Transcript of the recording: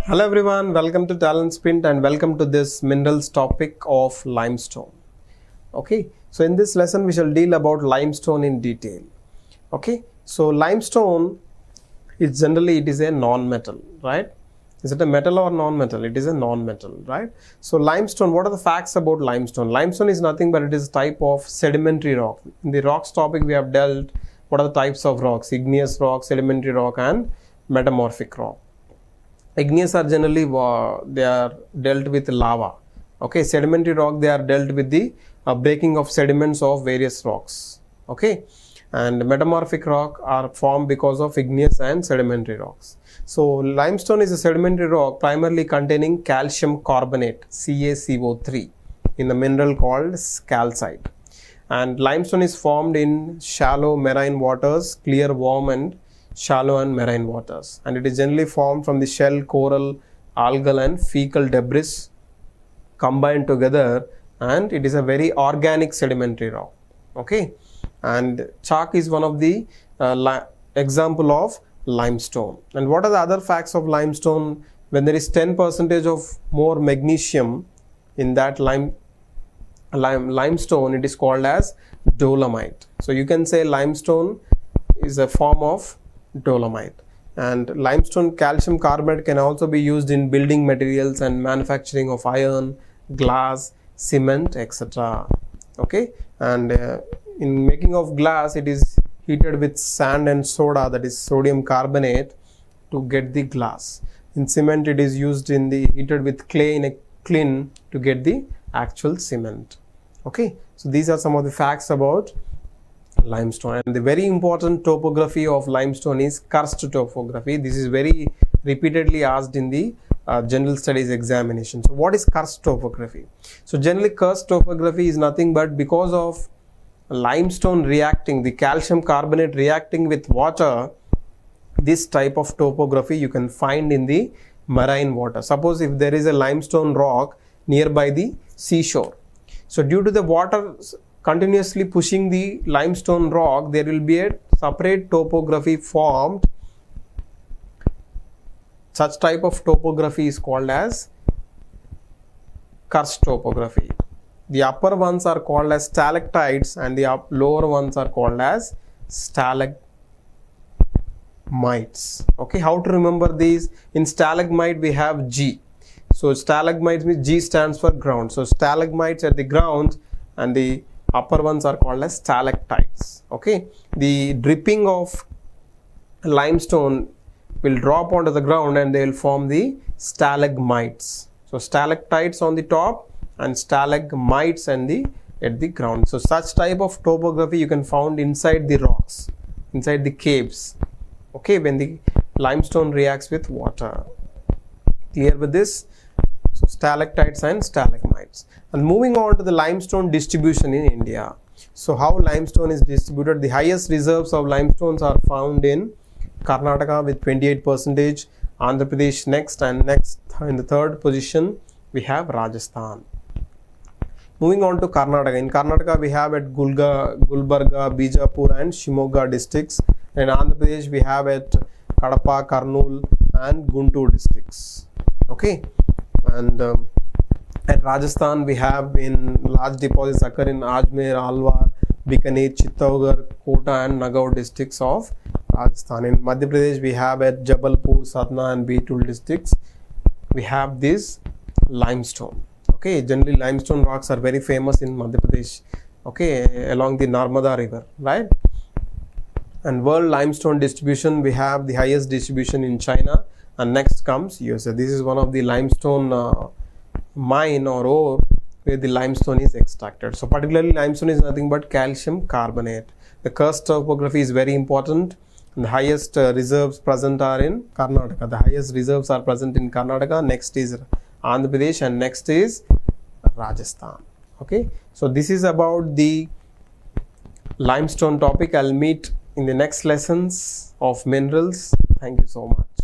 Hello everyone, welcome to TalentSprint and welcome to this minerals topic of limestone. Okay, so in this lesson we shall deal about limestone in detail. Okay, so limestone is generally it is a non-metal, right? Is it a metal or non-metal? It is a non-metal, right? So limestone, what are the facts about limestone? Limestone is nothing but it is a type of sedimentary rock. In the rocks topic we have dealt what are the types of rocks: igneous rock, sedimentary rock and metamorphic rock. Igneous are generally they are dealt with lava. Okay, sedimentary rock they are dealt with the breaking of sediments of various rocks. Okay, and metamorphic rock are formed because of igneous and sedimentary rocks. So limestone is a sedimentary rock primarily containing calcium carbonate CaCO3 in the mineral called calcite. And limestone is formed in shallow marine waters, clear, warm and shallow and marine waters, and it is generally formed from the shell, coral, algal and fecal debris combined together, and it is a very organic sedimentary rock. Okay, and chalk is one of the example of limestone. And what are the other facts of limestone? When there is 10% of more magnesium in that limestone, it is called as dolomite. So you can say limestone is a form of dolomite. And limestone calcium carbonate can also be used in building materials and manufacturing of iron, glass, cement, etc. Okay, and in making of glass it is heated with sand and soda, that is sodium carbonate, to get the glass. In cement it is used in the heated with clay in a kiln to get the actual cement. Okay, so these are some of the facts about limestone. And the very important topography of limestone is karst topography. This is very repeatedly asked in the general studies examination. So what is karst topography? So generally karst topography is nothing but because of limestone reacting, the calcium carbonate reacting with water, this type of topography you can find in the marine water. Suppose if there is a limestone rock nearby the seashore, so due to the water continuously pushing the limestone rock, there will be a separate topography formed. Such type of topography is called as karst topography. The upper ones are called as stalactites and the lower ones are called as stalagmites. Okay, how to remember these? In stalagmite we have G. So stalagmites means G stands for ground. So stalagmites at the ground and the upper ones are called as stalactites. Okay, the dripping of limestone will drop onto the ground and they will form the stalagmites. So stalactites on the top and stalagmites and at the ground. So such type of topography you can find inside the rocks, inside the caves. Okay, when the limestone reacts with water. Clear with this? So stalactites and stalagmites. And moving on to the limestone distribution in India. So how limestone is distributed? The highest reserves of limestones are found in Karnataka with 28%, Andhra Pradesh next, and next in the third position we have Rajasthan. Moving on to Karnataka. In Karnataka we have at Gulbarga, Bijapur and Shimoga districts. In Andhra Pradesh we have at Kadapa, Kurnool and Guntur districts. Okay, and at Rajasthan we have in large deposits occur in Ajmer, Alwar, Bikaner, Chittaugarh, Kota and Nagaur districts of Rajasthan. In Madhya Pradesh we have at Jabalpur, Satna and Betul districts we have this limestone. Okay, generally limestone rocks are very famous in Madhya Pradesh, okay, along the Narmada river, right? And world limestone distribution, we have the highest distribution in China and next comes USA. This is one of the limestone mine or ore where the limestone is extracted. So particularly limestone is nothing but calcium carbonate. The karst topography is very important. And the highest reserves present are in Karnataka. The highest reserves are present in Karnataka. Next is Andhra Pradesh and next is Rajasthan. Okay, so this is about the limestone topic. I'll meet in the next lessons of minerals. Thank you so much.